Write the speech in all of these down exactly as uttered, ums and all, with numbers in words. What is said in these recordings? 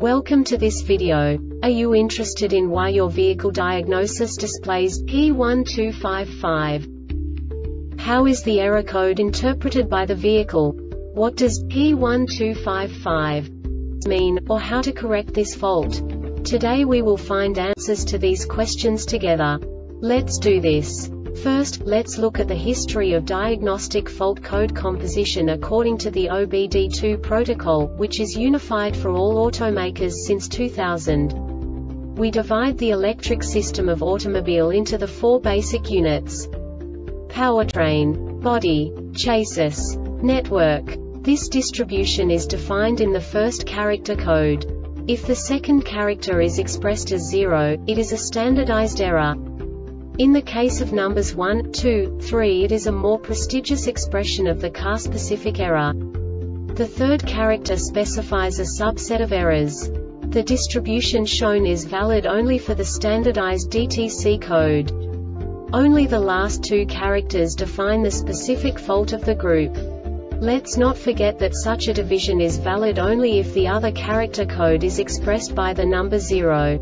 Welcome to this video. Are you interested in why your vehicle diagnosis displays P one two five five? How is the error code interpreted by the vehicle? What does P one two five five mean, or how to correct this fault? Today we will find answers to these questions together. Let's do this. First, let's look at the history of diagnostic fault code composition according to the O B D two protocol, which is unified for all automakers since two thousand. We divide the electric system of automobile into the four basic units: powertrain, body, chassis, network. This distribution is defined in the first character code. If the second character is expressed as zero, it is a standardized error. In the case of numbers one, two, three, it is a more prestigious expression of the car-specific error. The third character specifies a subset of errors. The distribution shown is valid only for the standardized D T C code. Only the last two characters define the specific fault of the group. Let's not forget that such a division is valid only if the other character code is expressed by the number zero.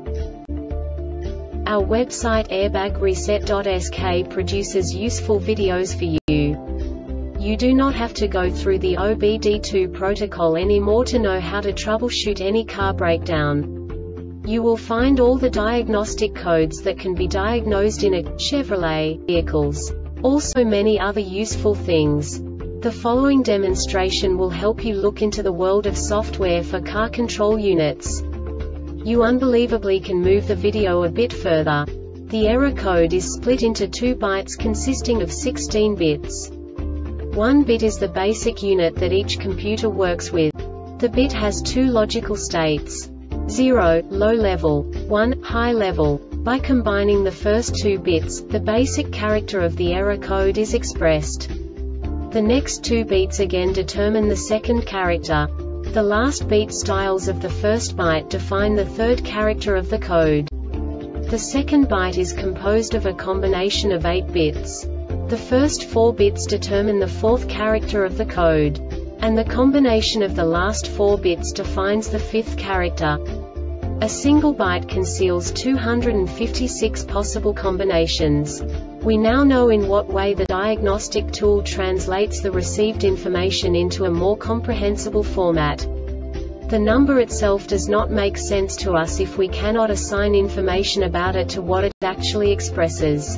Our website airbag reset dot S K produces useful videos for you. You do not have to go through the O B D two protocol anymore to know how to troubleshoot any car breakdown. You will find all the diagnostic codes that can be diagnosed in a Chevrolet vehicles. Also many other useful things. The following demonstration will help you look into the world of software for car control units. You unbelievably can move the video a bit further. The error code is split into two bytes consisting of sixteen bits. One bit is the basic unit that each computer works with. The bit has two logical states: zero, low level, one, high level. By combining the first two bits, the basic character of the error code is expressed. The next two beats again determine the second character. The last beat styles of the first byte define the third character of the code. The second byte is composed of a combination of eight bits. The first four bits determine the fourth character of the code. And the combination of the last four bits defines the fifth character. A single byte conceals two hundred fifty-six possible combinations. We now know in what way the diagnostic tool translates the received information into a more comprehensible format. The number itself does not make sense to us if we cannot assign information about it to what it actually expresses.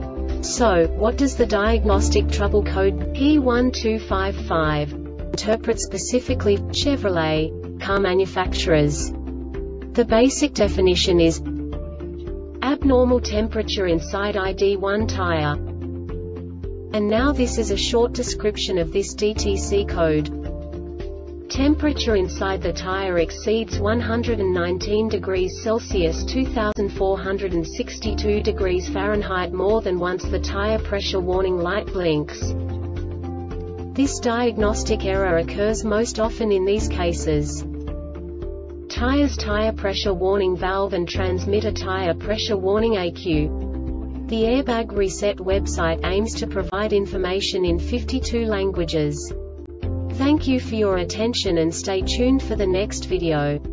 So, what does the diagnostic trouble code P one two five five interpret specifically for Chevrolet car manufacturers? The basic definition is abnormal temperature inside I D one tire. And now this is a short description of this D T C code. Temperature inside the tire exceeds one hundred nineteen degrees Celsius two thousand four hundred sixty-two degrees Fahrenheit more than once the tire pressure warning light blinks. This diagnostic error occurs most often in these cases: tires tire pressure warning valve and transmitter tire pressure warning A Q. The Airbag Reset website aims to provide information in fifty-two languages. Thank you for your attention and stay tuned for the next video.